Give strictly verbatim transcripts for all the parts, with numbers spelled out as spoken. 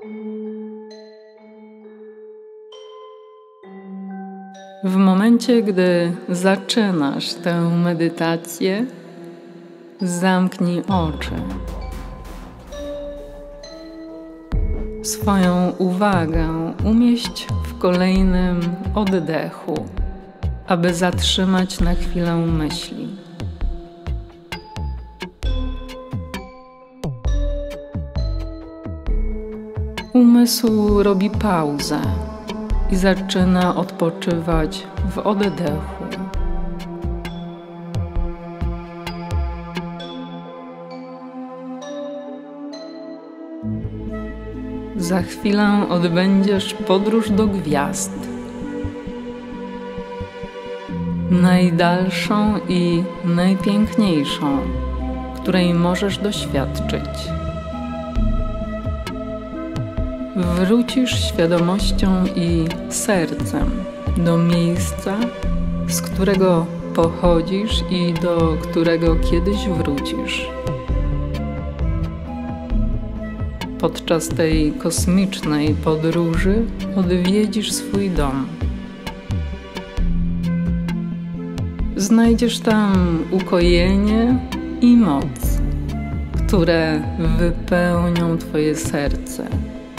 W momencie, gdy zaczynasz tę medytację, zamknij oczy. Swoją uwagę umieść w kolejnym oddechu, aby zatrzymać na chwilę myśli. Umysł robi pauzę i zaczyna odpoczywać w oddechu. Za chwilę odbędziesz podróż do gwiazd. Najdalszą i najpiękniejszą, której możesz doświadczyć. Wrócisz świadomością i sercem do miejsca, z którego pochodzisz i do którego kiedyś wrócisz. Podczas tej kosmicznej podróży odwiedzisz swój dom. Znajdziesz tam ukojenie i moc, które wypełnią Twoje serce.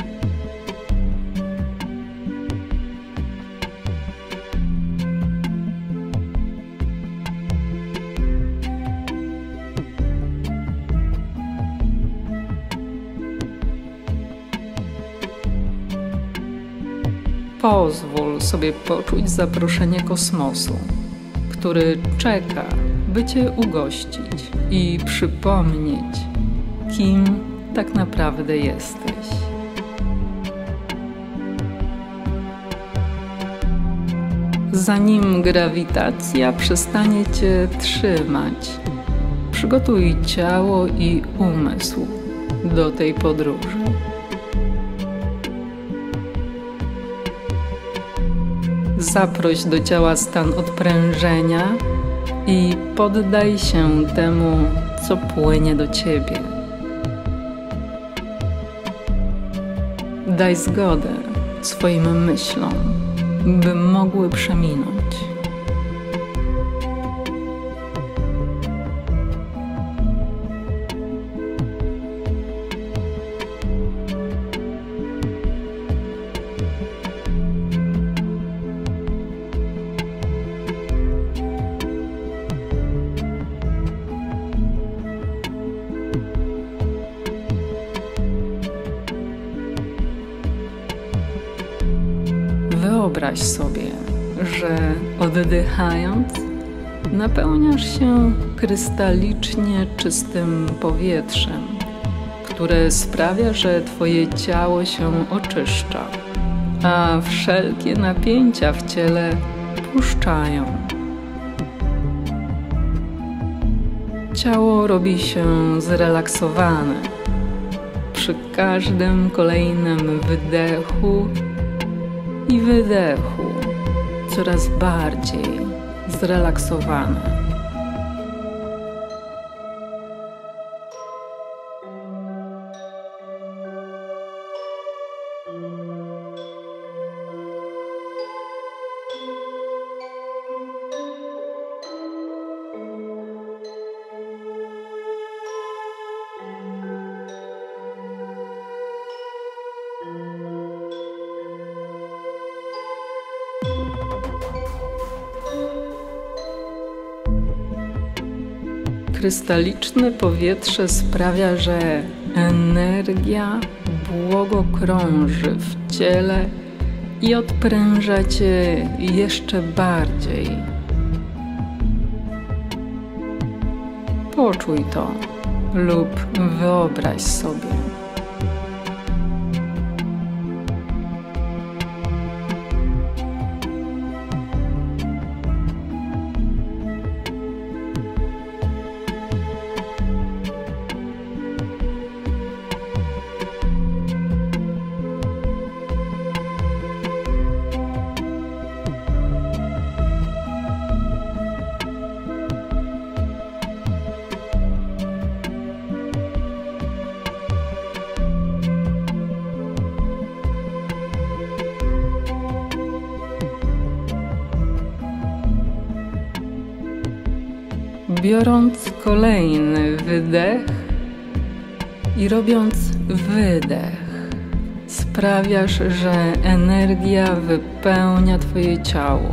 Pozwól sobie poczuć zaproszenie kosmosu, który czeka, by Cię ugościć i przypomnieć, kim tak naprawdę jesteś. Zanim grawitacja przestanie Cię trzymać, przygotuj ciało i umysł do tej podróży. Zaproś do ciała stan odprężenia i poddaj się temu, co płynie do Ciebie. Daj zgodę swoim myślom, by mogły przeminąć. Wyobraź sobie, że oddychając napełniasz się krystalicznie czystym powietrzem, które sprawia, że Twoje ciało się oczyszcza, a wszelkie napięcia w ciele puszczają. Ciało robi się zrelaksowane. Przy każdym kolejnym wydechu i wydechu coraz bardziej zrelaksowane. Krystaliczne powietrze sprawia, że energia błogo krąży w ciele i odpręża Cię jeszcze bardziej. Poczuj to lub wyobraź sobie. biorąc kolejny wydech i robiąc wydech, sprawiasz, że energia wypełnia Twoje ciało.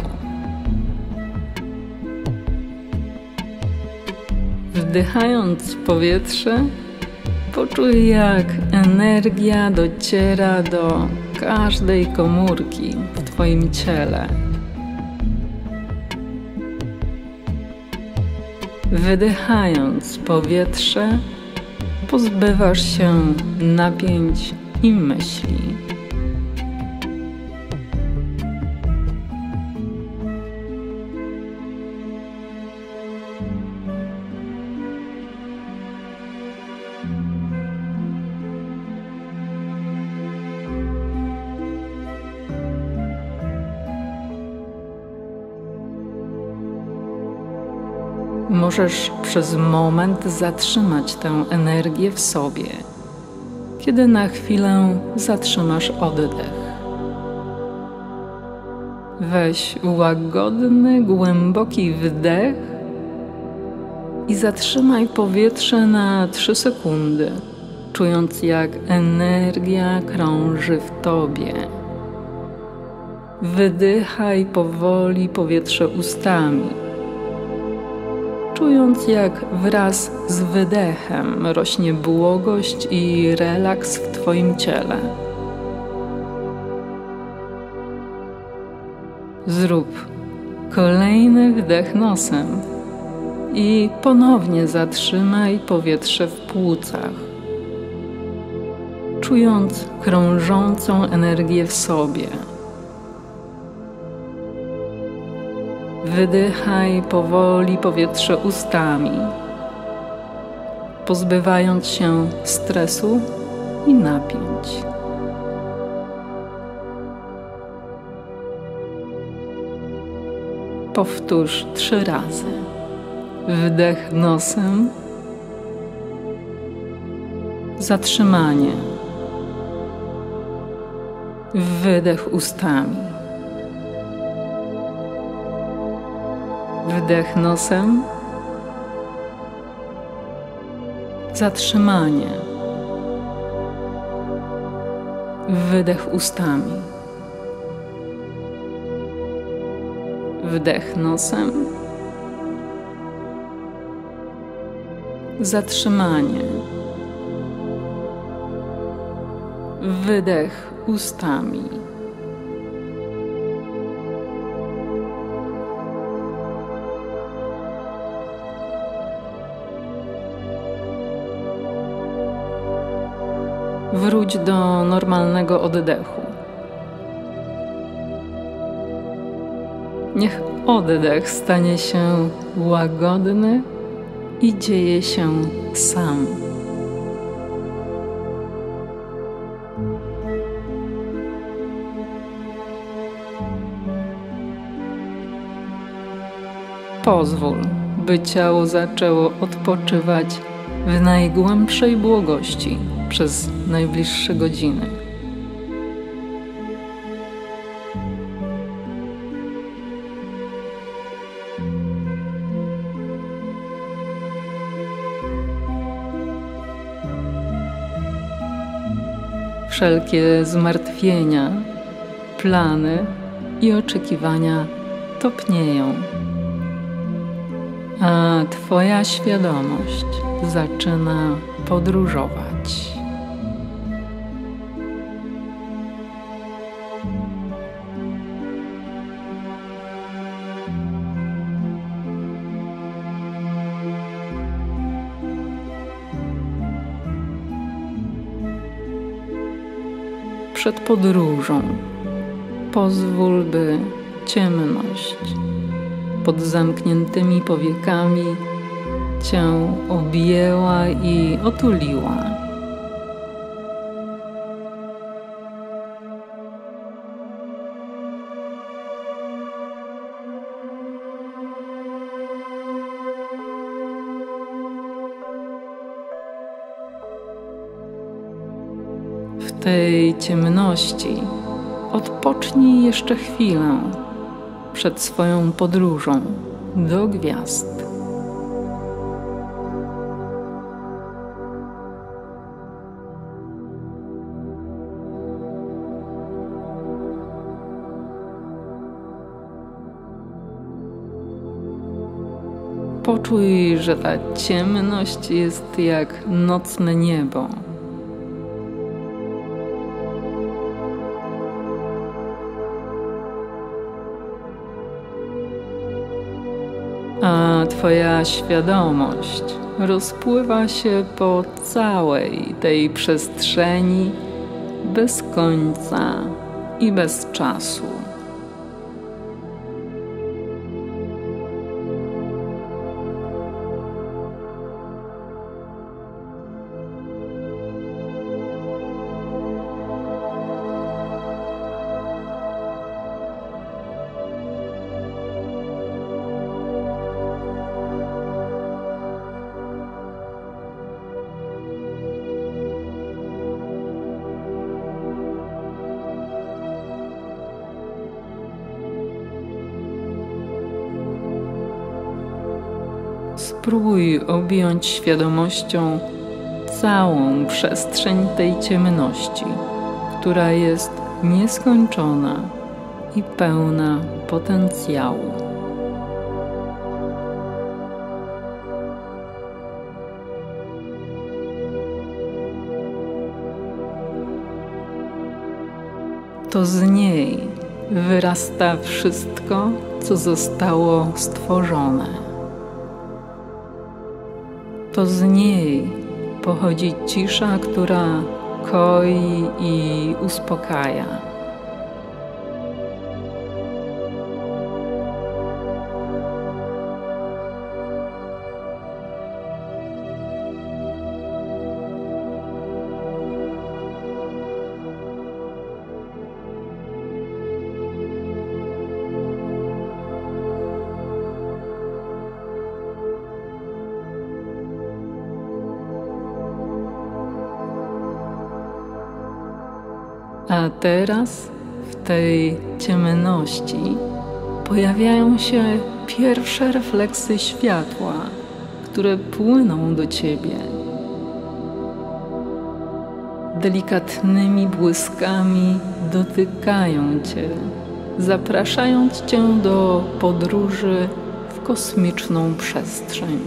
Wdychając powietrze, poczuj, jak energia dociera do każdej komórki w Twoim ciele. Wydychając powietrze, pozbywasz się napięć i myśli. Możesz przez moment zatrzymać tę energię w sobie, kiedy na chwilę zatrzymasz oddech. Weź łagodny, głęboki wdech i zatrzymaj powietrze na trzy sekundy, czując, jak energia krąży w Tobie. Wydychaj powoli powietrze ustami, czując, jak wraz z wydechem rośnie błogość i relaks w Twoim ciele. Zrób kolejny wdech nosem i ponownie zatrzymaj powietrze w płucach, czując krążącą energię w sobie. Wydychaj powoli powietrze ustami, pozbywając się stresu i napięć. Powtórz trzy razy. Wdech nosem, zatrzymanie, wydech ustami. Wdech nosem, zatrzymanie, wydech ustami. Wdech nosem, zatrzymanie, wydech ustami. Wróć do normalnego oddechu. Niech oddech stanie się łagodny i dzieje się sam. Pozwól, by ciało zaczęło odpoczywać w najgłębszej błogości przez najbliższe godziny. Wszelkie zmartwienia, plany i oczekiwania topnieją, a Twoja świadomość zaczyna podróżować. Przed podróżą pozwól, by ciemność pod zamkniętymi powiekami Cię objęła i otuliła. W tej ciemności odpocznij jeszcze chwilę przed swoją podróżą do gwiazd. Poczuj, że ta ciemność jest jak nocne niebo. A Twoja świadomość rozpływa się po całej tej przestrzeni bez końca i bez czasu. Spróbuj objąć świadomością całą przestrzeń tej ciemności, która jest nieskończona i pełna potencjału. To z niej wyrasta wszystko, co zostało stworzone. To z niej pochodzi cisza, która koi i uspokaja. A teraz w tej ciemności pojawiają się pierwsze refleksy światła, które płyną do Ciebie. Delikatnymi błyskami dotykają Cię, zapraszając Cię do podróży w kosmiczną przestrzeń.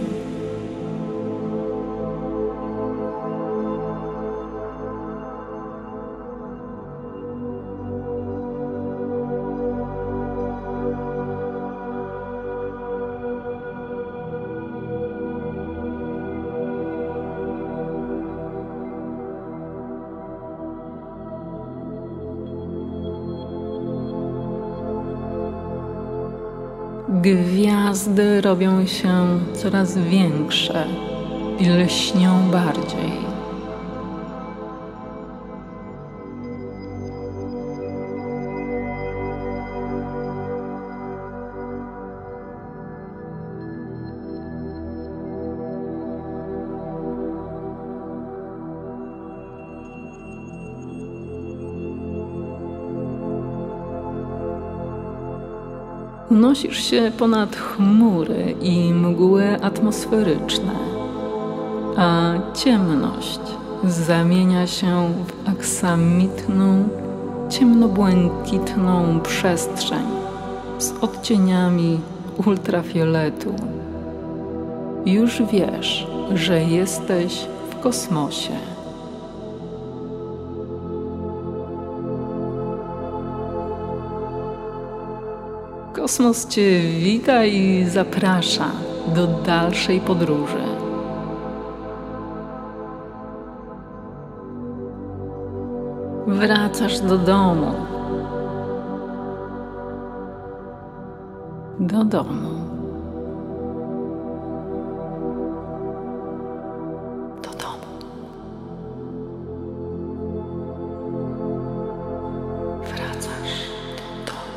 Gwiazdy robią się coraz większe i lśnią bardziej. Unosisz się ponad chmury i mgły atmosferyczne, a ciemność zamienia się w aksamitną, ciemnobłękitną przestrzeń z odcieniami ultrafioletu. Już wiesz, że jesteś w kosmosie. Kosmos Cię wita i zaprasza do dalszej podróży. Wracasz do domu. Do domu. Do domu. Wracasz do domu.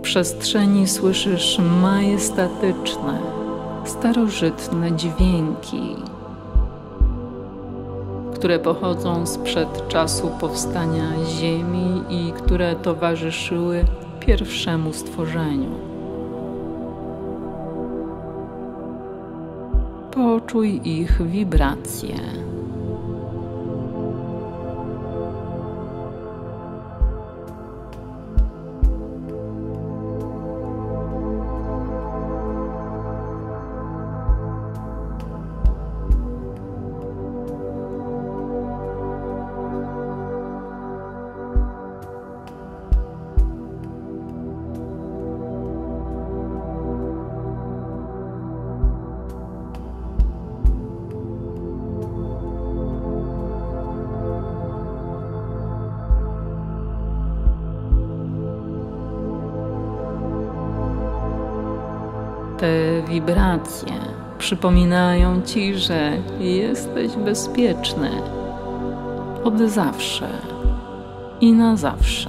przestrzeni słyszysz majestatyczne, starożytne dźwięki, które pochodzą sprzed czasu powstania Ziemi i które towarzyszyły pierwszemu stworzeniu. Poczuj ich wibracje. Te wibracje przypominają Ci, że jesteś bezpieczny od zawsze i na zawsze.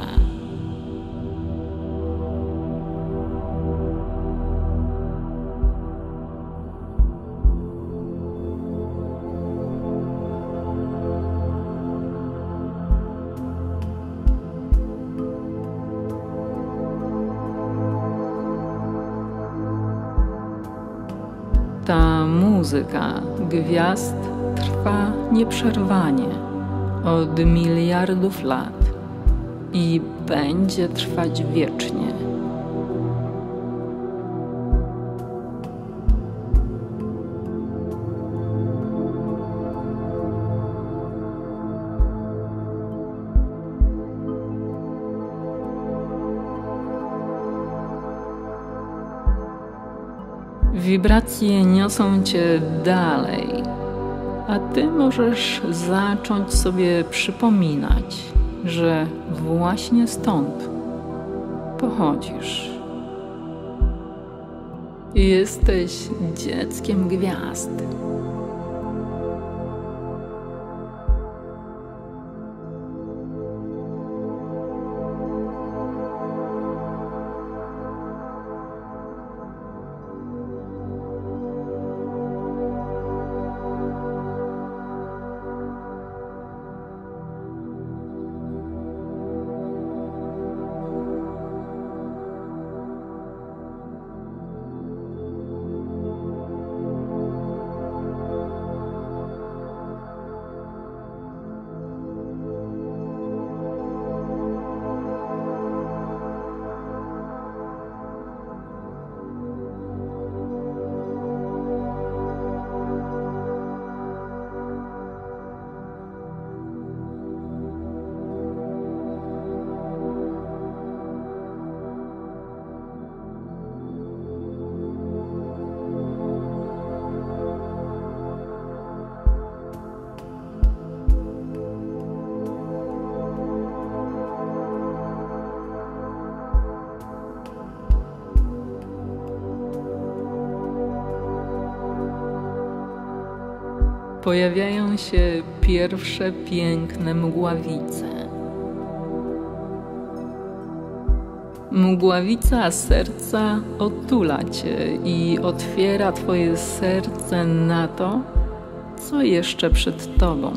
Ta muzyka gwiazd trwa nieprzerwanie od miliardów lat i będzie trwać wiecznie. Wibracje niosą Cię dalej, a Ty możesz zacząć sobie przypominać, że właśnie stąd pochodzisz. Jesteś dzieckiem gwiazd. Pojawiają się pierwsze piękne mgławice. Mgławica serca otula Cię i otwiera Twoje serce na to, co jeszcze przed Tobą.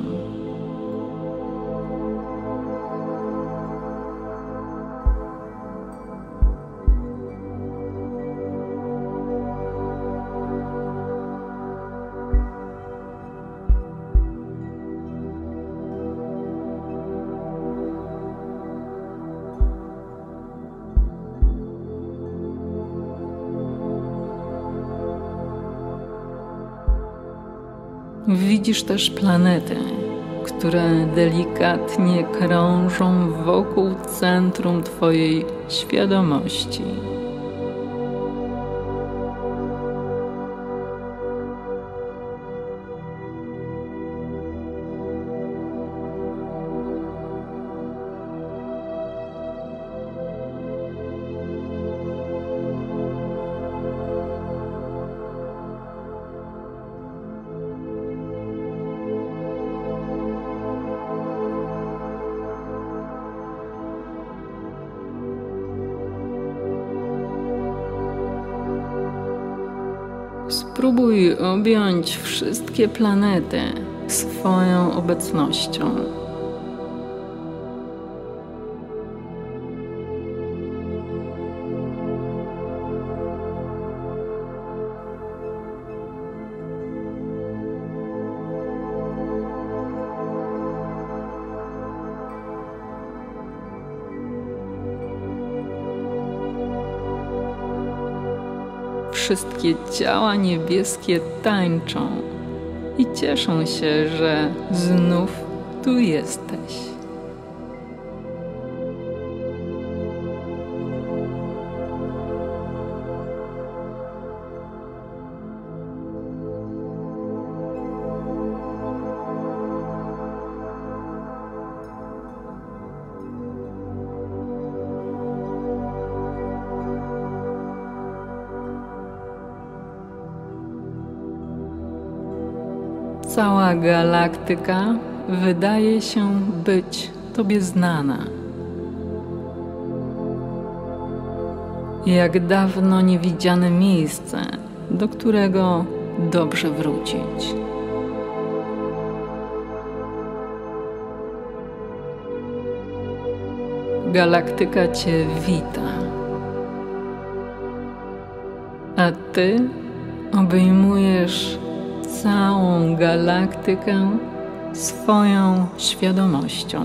Widzisz też planety, które delikatnie krążą wokół centrum Twojej świadomości. spróbuj objąć wszystkie planety swoją obecnością. Wszystkie ciała niebieskie tańczą i cieszą się, że znów tu jesteś. Cała galaktyka wydaje się być Tobie znana. Jak dawno niewidziane miejsce, do którego dobrze wrócić. Galaktyka Cię wita, a Ty obejmujesz całą galaktykę swoją świadomością.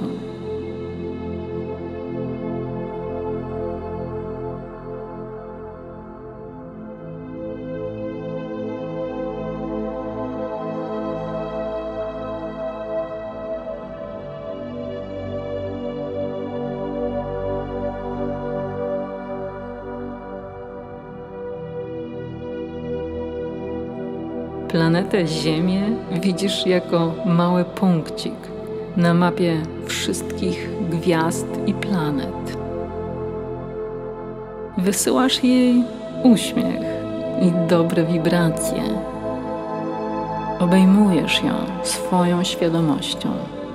Planetę Ziemię widzisz jako mały punkcik na mapie wszystkich gwiazd i planet. Wysyłasz jej uśmiech i dobre wibracje. Obejmujesz ją swoją świadomością.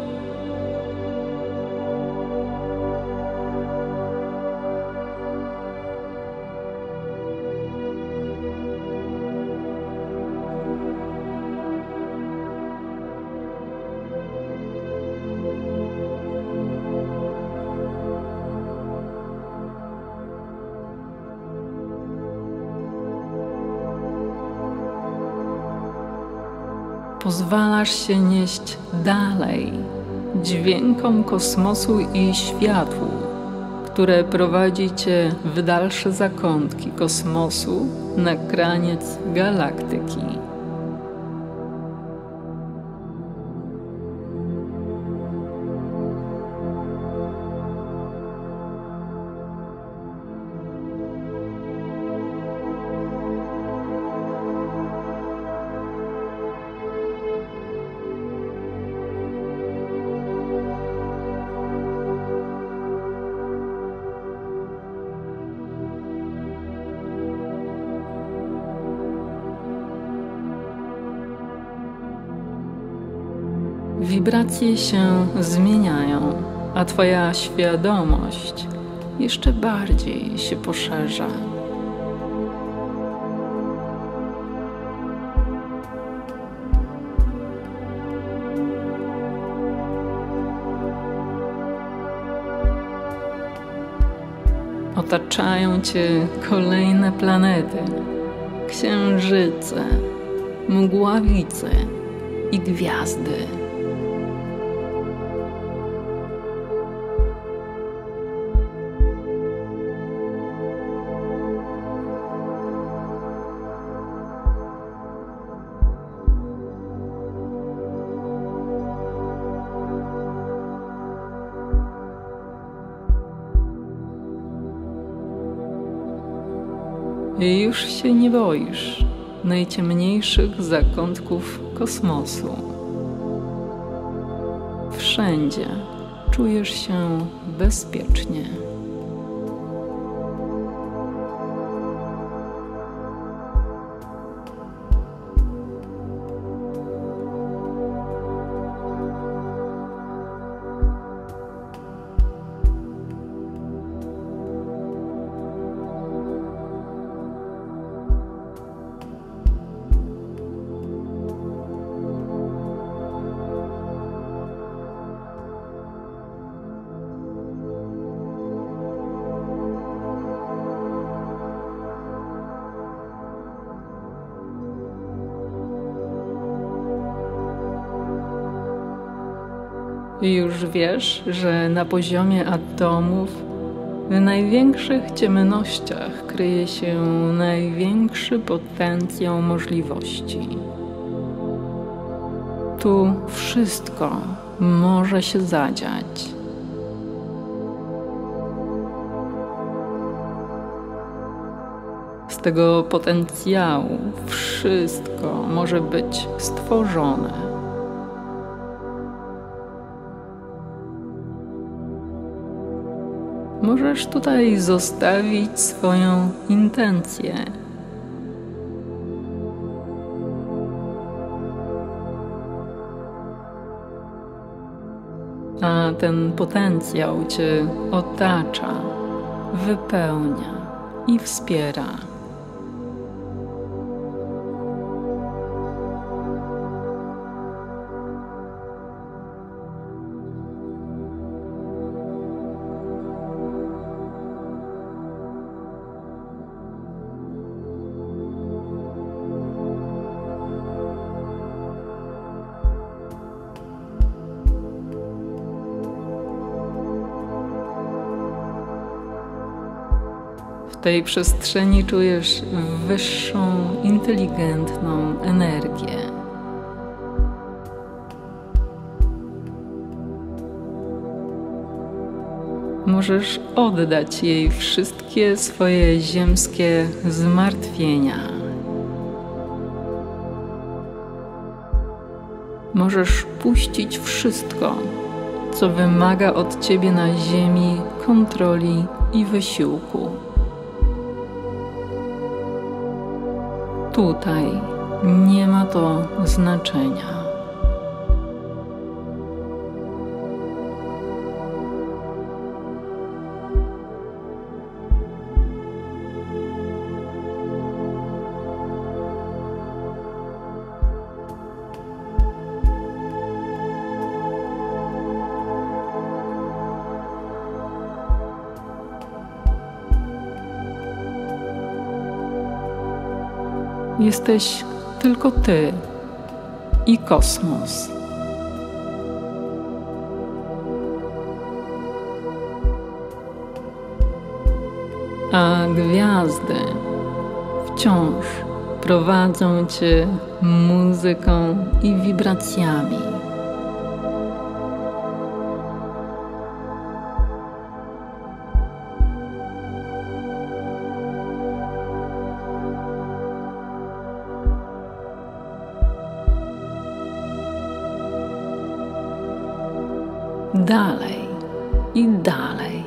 Pozwalasz się nieść dalej dźwiękom kosmosu i światłu, które prowadzi Cię w dalsze zakątki kosmosu na kraniec galaktyki. Wibracje się zmieniają, a Twoja świadomość jeszcze bardziej się poszerza. Otaczają Cię kolejne planety, księżyce, mgławice i gwiazdy. I już się nie boisz najciemniejszych zakątków kosmosu. Wszędzie czujesz się bezpiecznie. Już wiesz, że na poziomie atomów, w największych ciemnościach kryje się największy potencjał możliwości. Tu wszystko może się zadziać. Z tego potencjału wszystko może być stworzone. Możesz tutaj zostawić swoją intencję. A ten potencjał Cię otacza, wypełnia i wspiera. W tej przestrzeni czujesz wyższą, inteligentną energię. Możesz oddać jej wszystkie swoje ziemskie zmartwienia. Możesz puścić wszystko, co wymaga od ciebie na ziemi kontroli i wysiłku. Tutaj nie ma to znaczenia. Jesteś tylko ty i kosmos. A gwiazdy wciąż prowadzą cię muzyką i wibracjami. Dalej i dalej.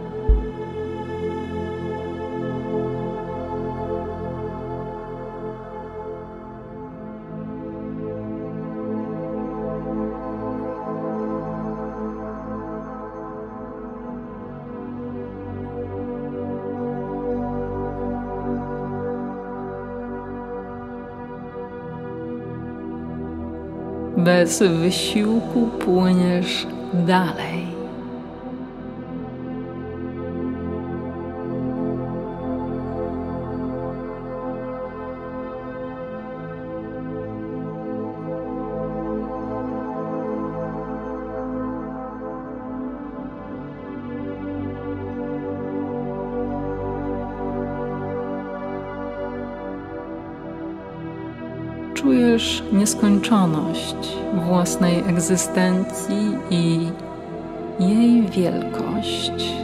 Bez wysiłku płyniesz dalej. Czujesz nieskończoność własnej egzystencji i jej wielkość.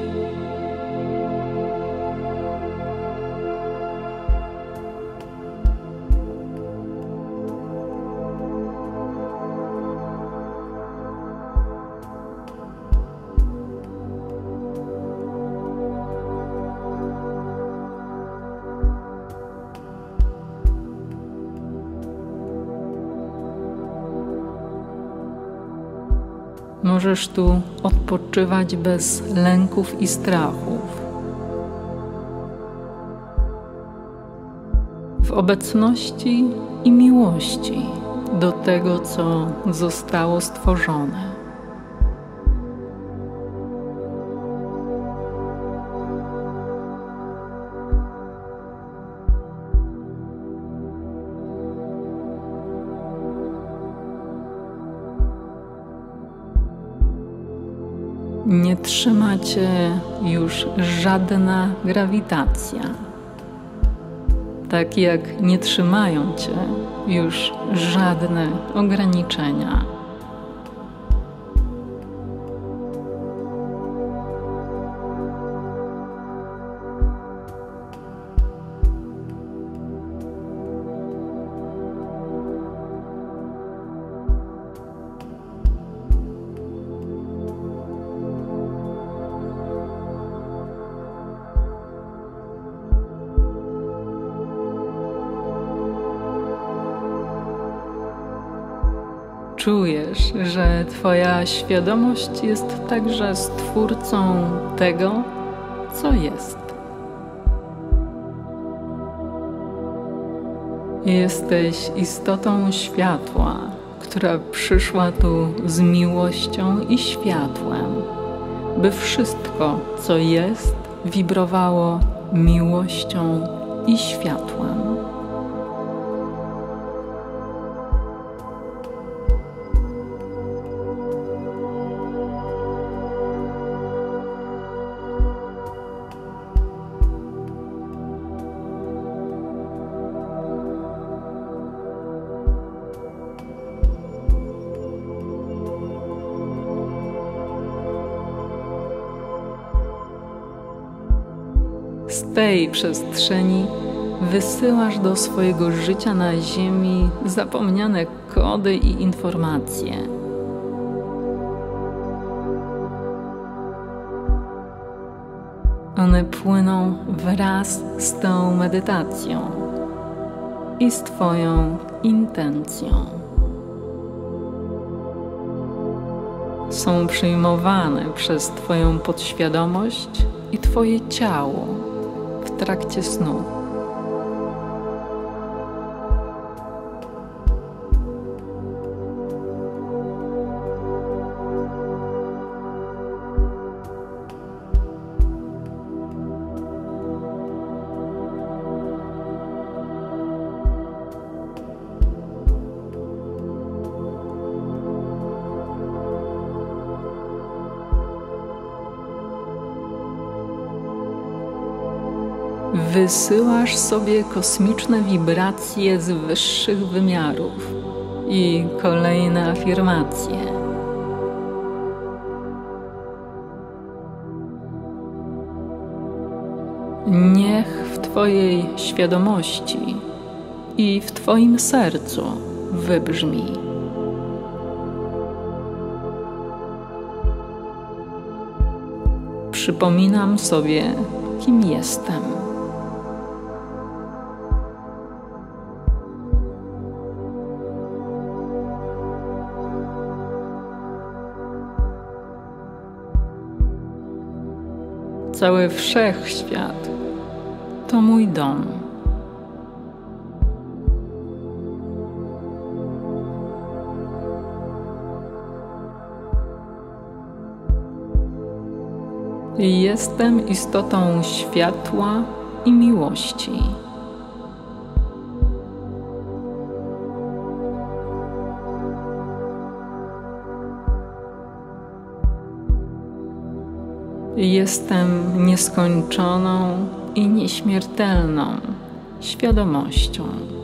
Możesz tu odpoczywać bez lęków i strachów. W obecności i miłości do tego, co zostało stworzone. Nie trzyma cię już żadna grawitacja, tak jak nie trzymają cię już żadne ograniczenia. Czujesz, że twoja świadomość jest także stwórcą tego, co jest. Jesteś istotą światła, która przyszła tu z miłością i światłem, by wszystko, co jest, wibrowało miłością i światłem. Z tej przestrzeni wysyłasz do swojego życia na Ziemi zapomniane kody i informacje. One płyną wraz z tą medytacją i z twoją intencją. Są przyjmowane przez twoją podświadomość i twoje ciało w trakcie snu. Wysyłasz sobie kosmiczne wibracje z wyższych wymiarów i kolejne afirmacje. Niech w twojej świadomości i w twoim sercu wybrzmi: przypominam sobie, kim jestem. Cały wszechświat to mój dom. Jestem istotą światła i miłości. Jestem nieskończoną i nieśmiertelną świadomością.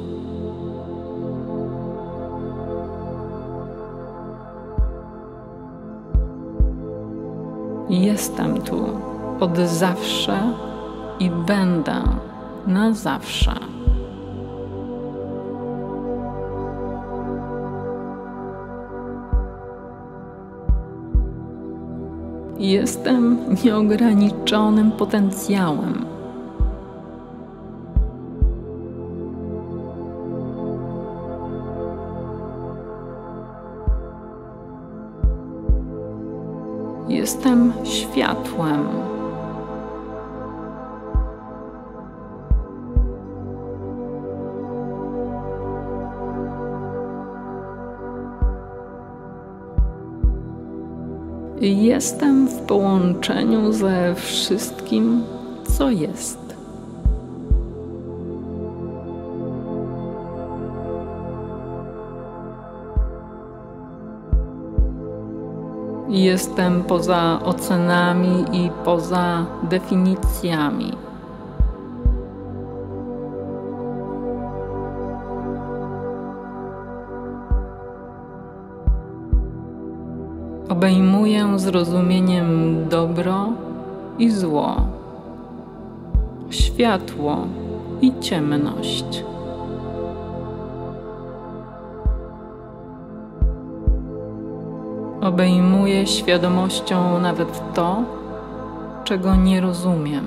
Jestem tu od zawsze i będę na zawsze. Jestem nieograniczonym potencjałem. Jestem światłem. Jestem w połączeniu ze wszystkim, co jest. Jestem poza ocenami i poza definicjami. Obejmuję zrozumieniem dobro i zło, światło i ciemność. Obejmuję świadomością nawet to, czego nie rozumiem.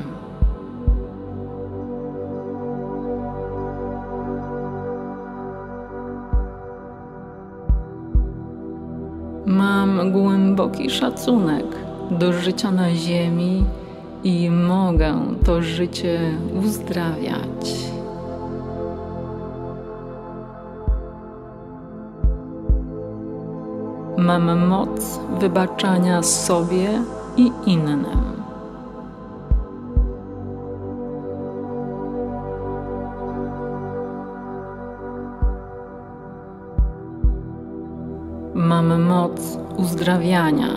Mam głęboki szacunek do życia na ziemi i mogę to życie uzdrawiać. Mam moc wybaczania sobie i innym. Mam moc uzdrawiania.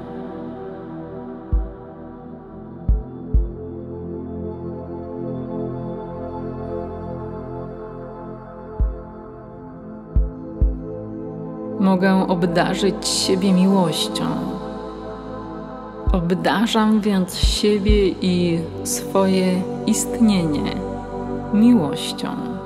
Mogę obdarzyć siebie miłością. Obdarzam więc siebie i swoje istnienie miłością.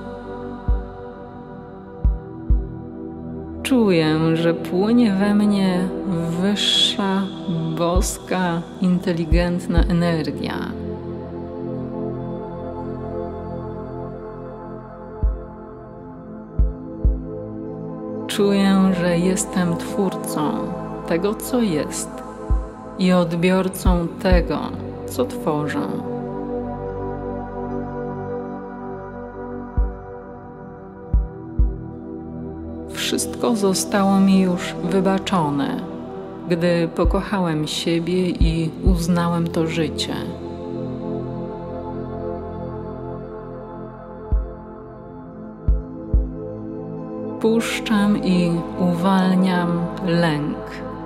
Czuję, że płynie we mnie wyższa, boska, inteligentna energia. Czuję, że jestem twórcą tego, co jest i odbiorcą tego, co tworzę. Wszystko zostało mi już wybaczone, gdy pokochałem siebie i uznałem to życie. Puszczam i uwalniam lęk.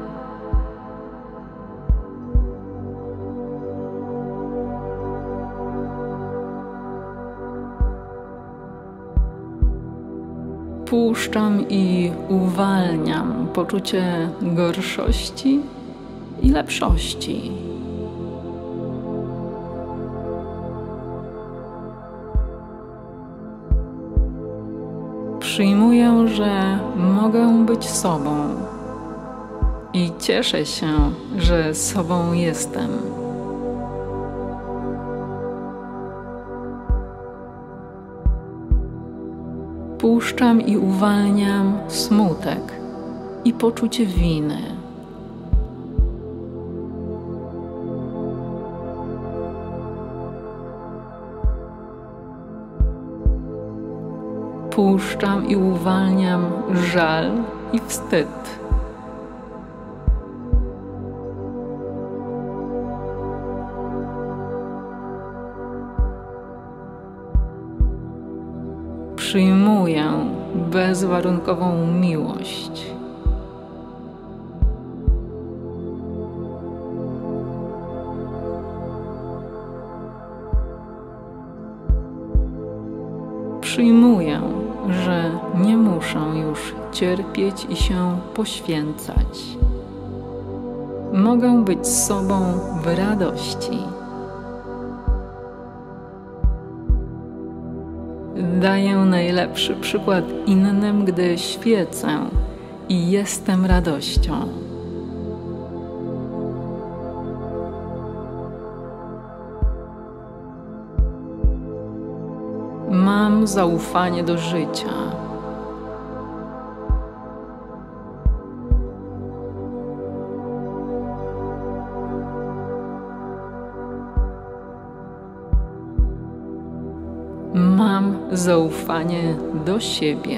Puszczam i uwalniam poczucie gorszości i lepszości. Przyjmuję, że mogę być sobą i cieszę się, że sobą jestem. Puszczam i uwalniam smutek i poczucie winy. Puszczam i uwalniam żal i wstyd. Przyjmuję bezwarunkową miłość. Przyjmuję, że nie muszę już cierpieć i się poświęcać. Mogę być sobą w radości. Daję najlepszy przykład innym, gdy świecę i jestem radością. Mam zaufanie do życia. Mam zaufanie do siebie.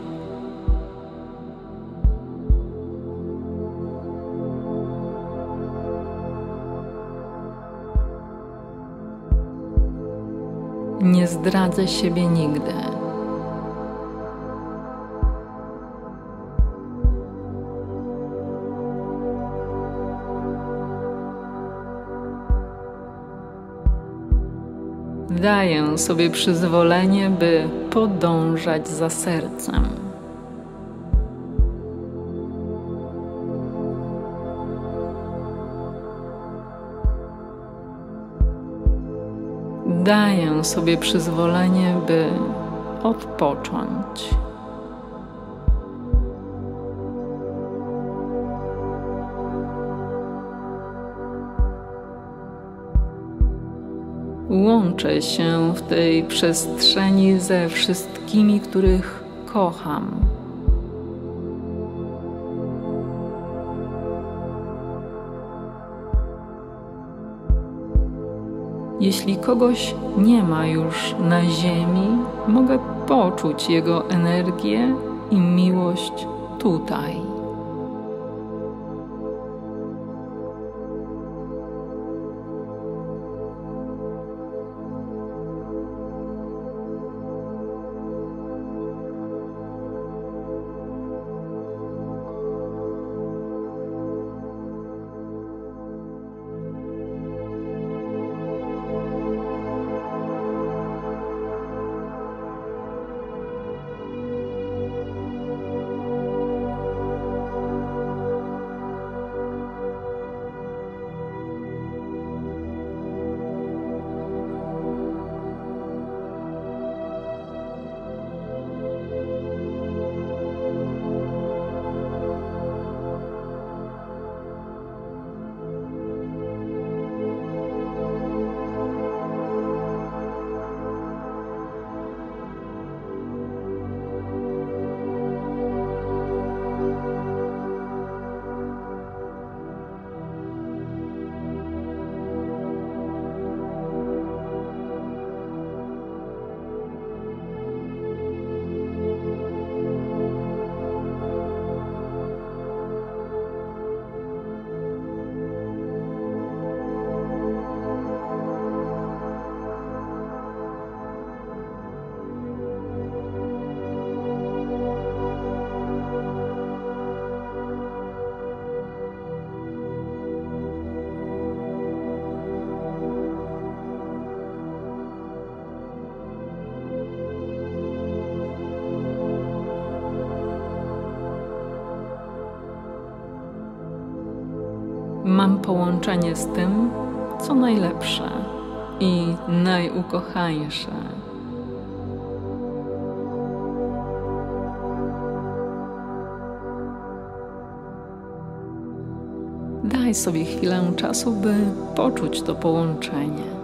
Nie zdradzę siebie nigdy. Daję sobie przyzwolenie, by podążać za sercem. Daję sobie przyzwolenie, by odpocząć. Łączę się w tej przestrzeni ze wszystkimi, których kocham. Jeśli kogoś nie ma już na ziemi, mogę poczuć jego energię i miłość tutaj. Mam połączenie z tym, co najlepsze i najukochańsze. Daj sobie chwilę czasu, by poczuć to połączenie.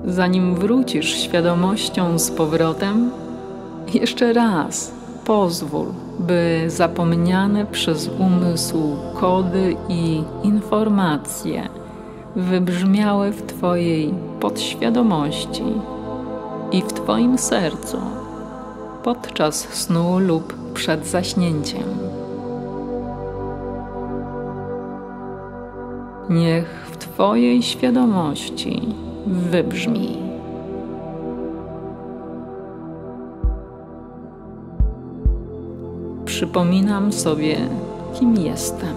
Zanim wrócisz świadomością z powrotem, jeszcze raz pozwól, by zapomniane przez umysł kody i informacje wybrzmiały w Twojej podświadomości i w Twoim sercu podczas snu lub przed zaśnięciem. Niech w Twojej świadomości wybrzmi: przypominam sobie, kim jestem.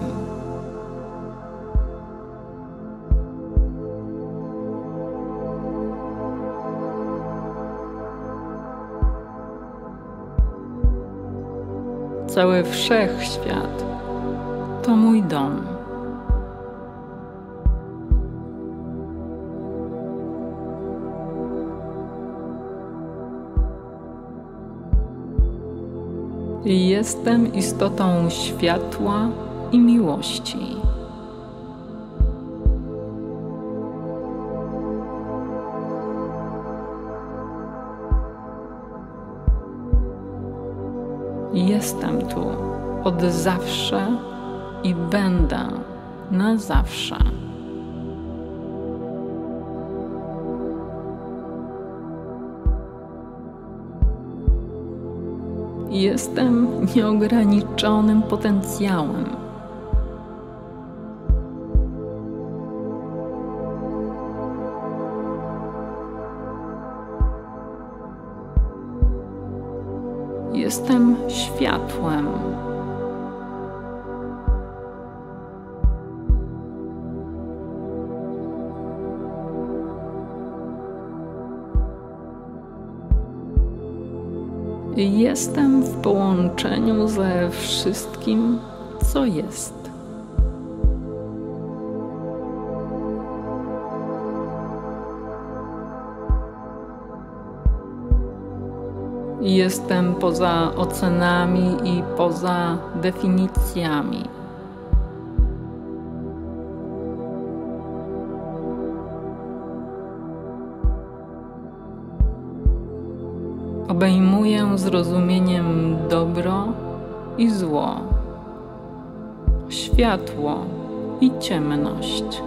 Cały wszechświat to mój dom. Jestem istotą światła i miłości. Jestem tu od zawsze i będę na zawsze. Jestem nieograniczonym potencjałem. Jestem światłem. Jestem w połączeniu ze wszystkim, co jest. Jestem poza ocenami i poza definicjami. Obejmuję zrozumieniem dobro i zło, światło i ciemność.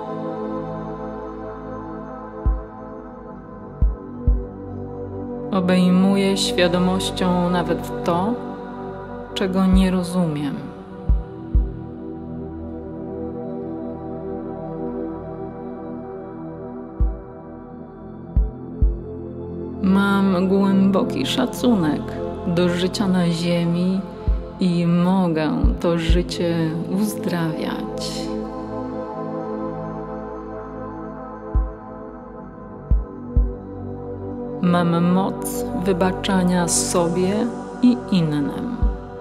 Obejmuję świadomością nawet to, czego nie rozumiem. Mam głęboki szacunek do życia na ziemi i mogę to życie uzdrawiać. Mam moc wybaczania sobie i innym.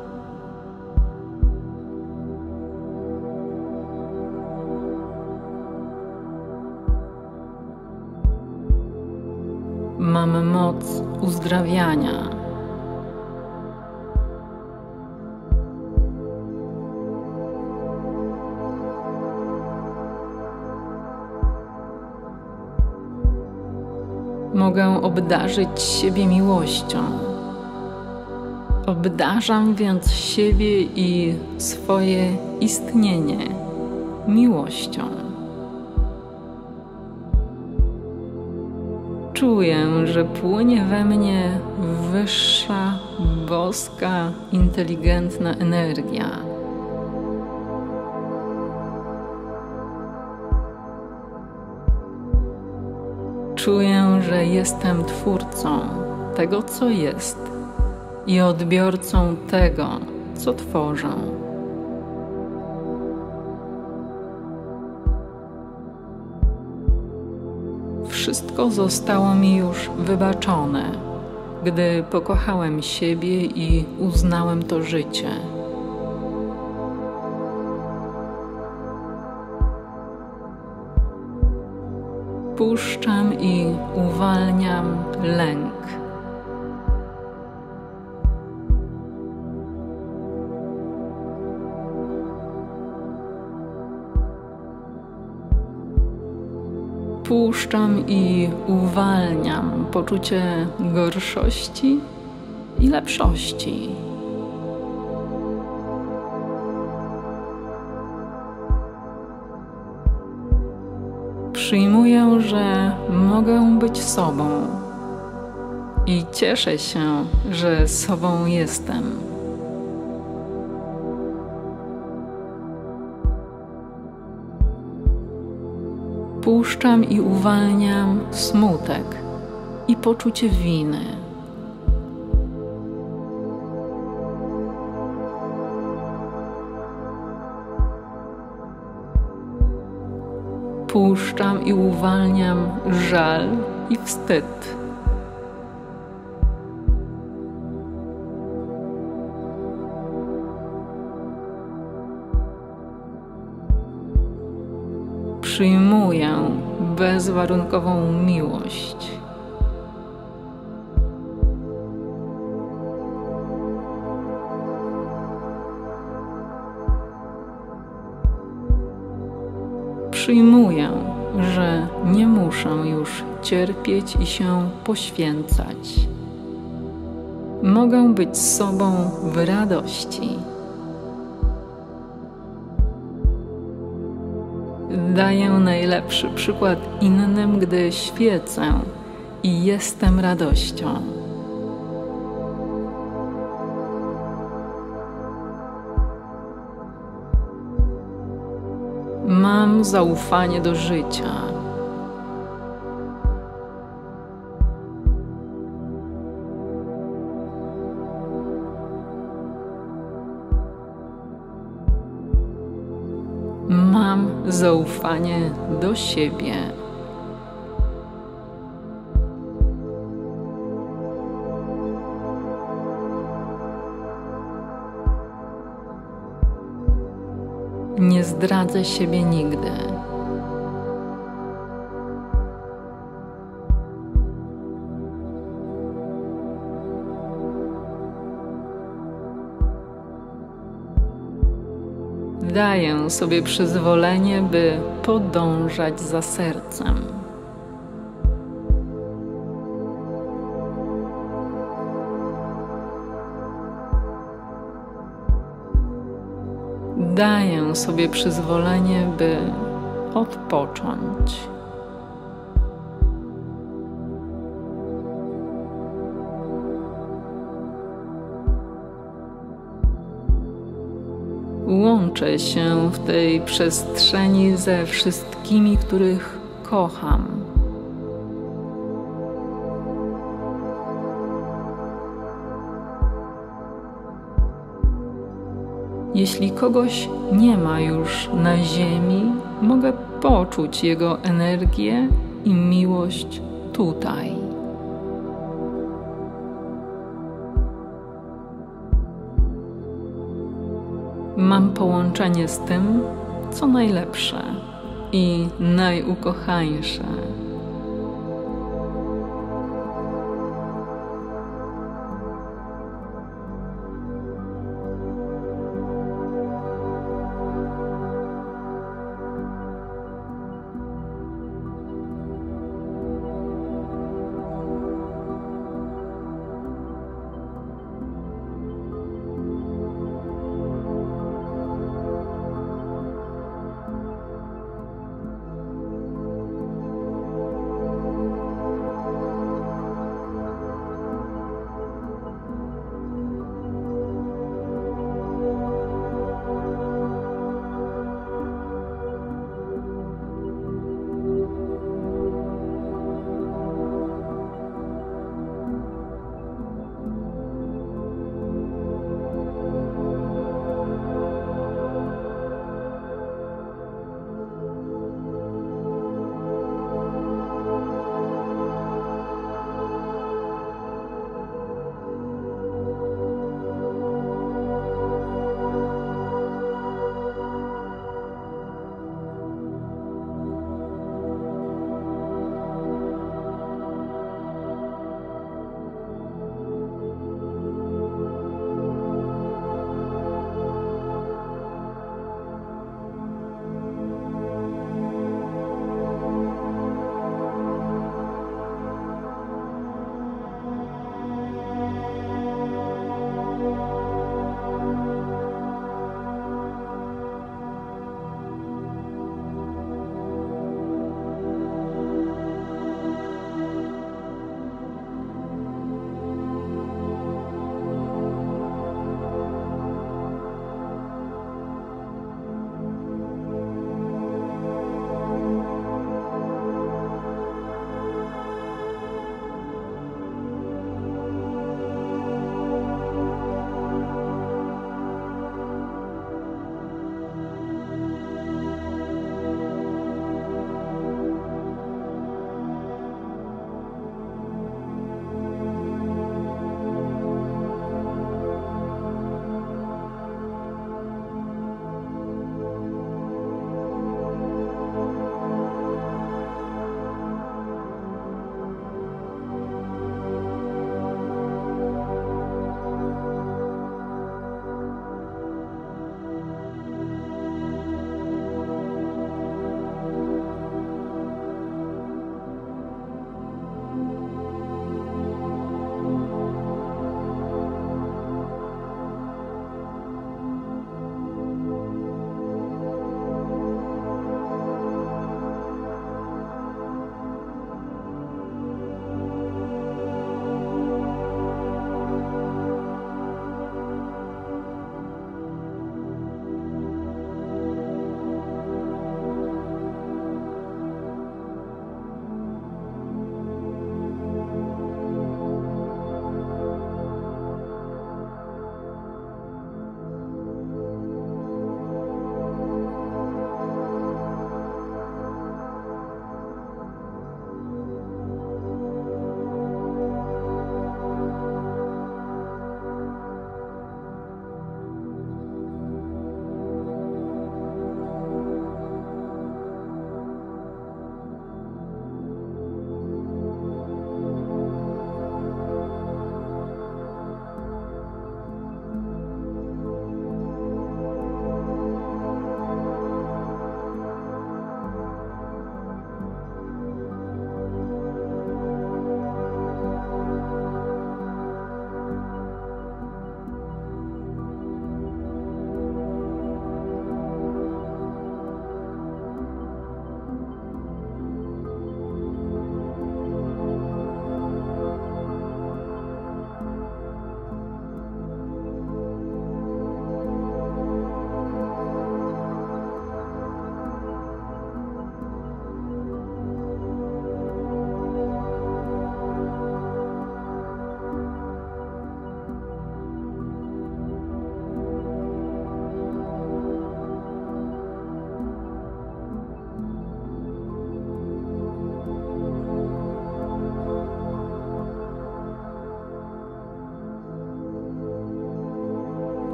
Mam moc uzdrawiania. Mogę obdarzyć siebie miłością. Obdarzam więc siebie i swoje istnienie miłością. Czuję, że płynie we mnie wyższa, boska, inteligentna energia. Czuję, że jestem twórcą tego, co jest i odbiorcą tego, co tworzę. Wszystko zostało mi już wybaczone, gdy pokochałem siebie i uznałem to życie. Puszczam i uwalniam lęk. Puszczam i uwalniam poczucie gorszości i lepszości. Przyjmuję, że mogę być sobą i cieszę się, że sobą jestem. Puszczam i uwalniam smutek i poczucie winy. Puszczam i uwalniam żal i wstyd. Przyjmuję bezwarunkową miłość. Przyjmuję, że nie muszę już cierpieć i się poświęcać. Mogę być sobą w radości. Daję najlepszy przykład innym, gdy świecę i jestem radością. Mam zaufanie do życia. Mam zaufanie do siebie. Nie zdradzę siebie nigdy. Daję sobie przyzwolenie, by podążać za sercem. Daję sobie przyzwolenie, by odpocząć. Łączę się w tej przestrzeni ze wszystkimi, których kocham. Jeśli kogoś nie ma już na ziemi, mogę poczuć jego energię i miłość tutaj. Mam połączenie z tym, co najlepsze i najukochańsze.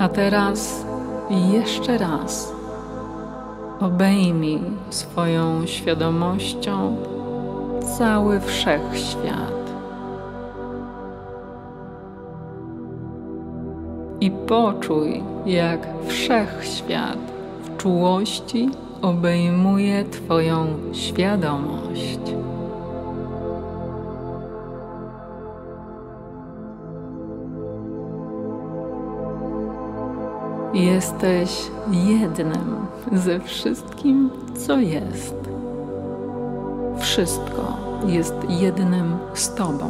A teraz jeszcze raz obejmij swoją świadomością cały wszechświat i poczuj, jak wszechświat w czułości obejmuje Twoją świadomość. Jesteś jednym ze wszystkim, co jest. Wszystko jest jednym z Tobą.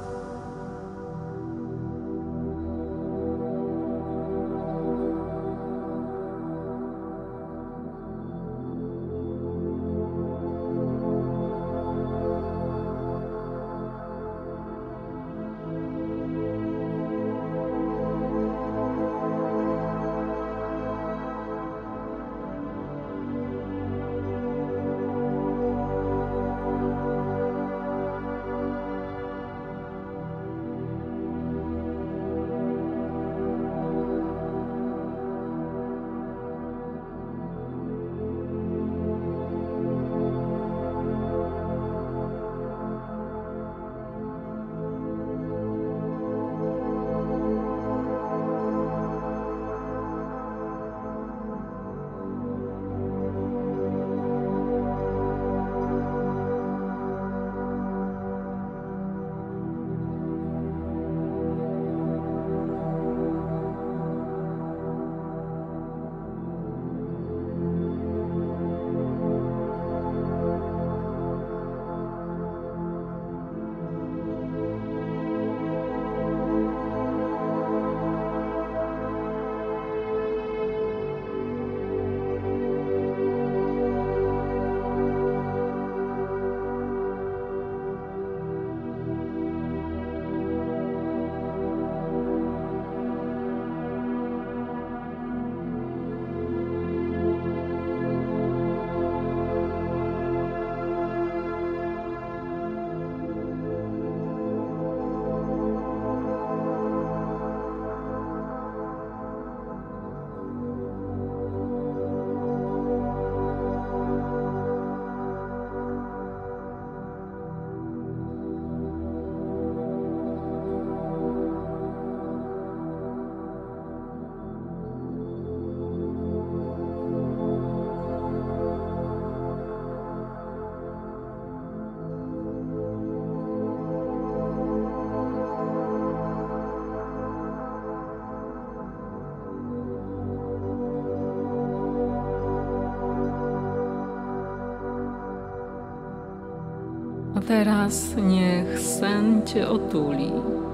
A teraz niech sen Cię otuli.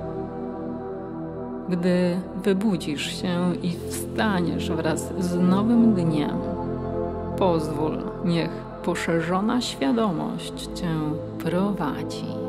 Gdy wybudzisz się i wstaniesz wraz z nowym dniem, pozwól, niech poszerzona świadomość Cię prowadzi.